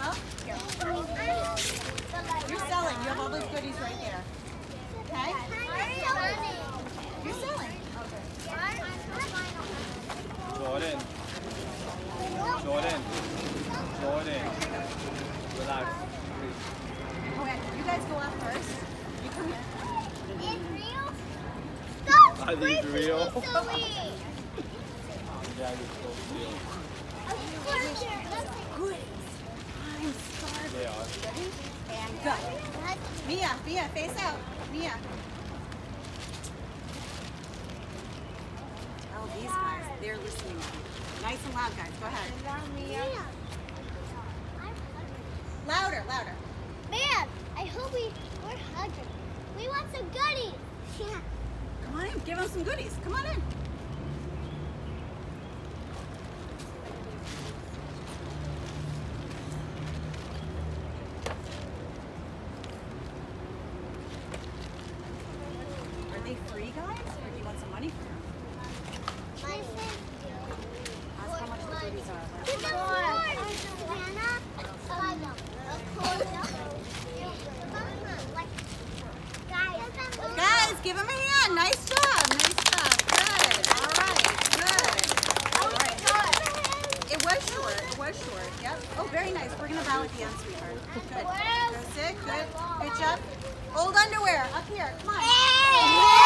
Huh? Here. You're selling. You have all those goodies right there. Okay? You're selling. Jordan. Jordan. Jordan. Relax. Okay, you guys go up first. You come here. It's real? Stop! Are these real? Silly! That is so real. Goodies. I'm starving. They are. Ready? And go. Mia, face out. Mia. Oh, these guys, they're listening. Nice and loud, guys. Go ahead. Louder, louder. Man, I hope we're hungry. We want some goodies. Yeah. Come on in. Give them some goodies. Come on in. Are they free, guys? Or do you want some money for them? Ask how much the goodies are. Guys, give him a hand. Nice job. Nice job. Good. All right. Good. All right. It was short. It was short. Yep. Oh, very nice. We're going to bow at the end, sweetheart. Good. Go sit. Good. Good job. Old underwear. Up here. Come on.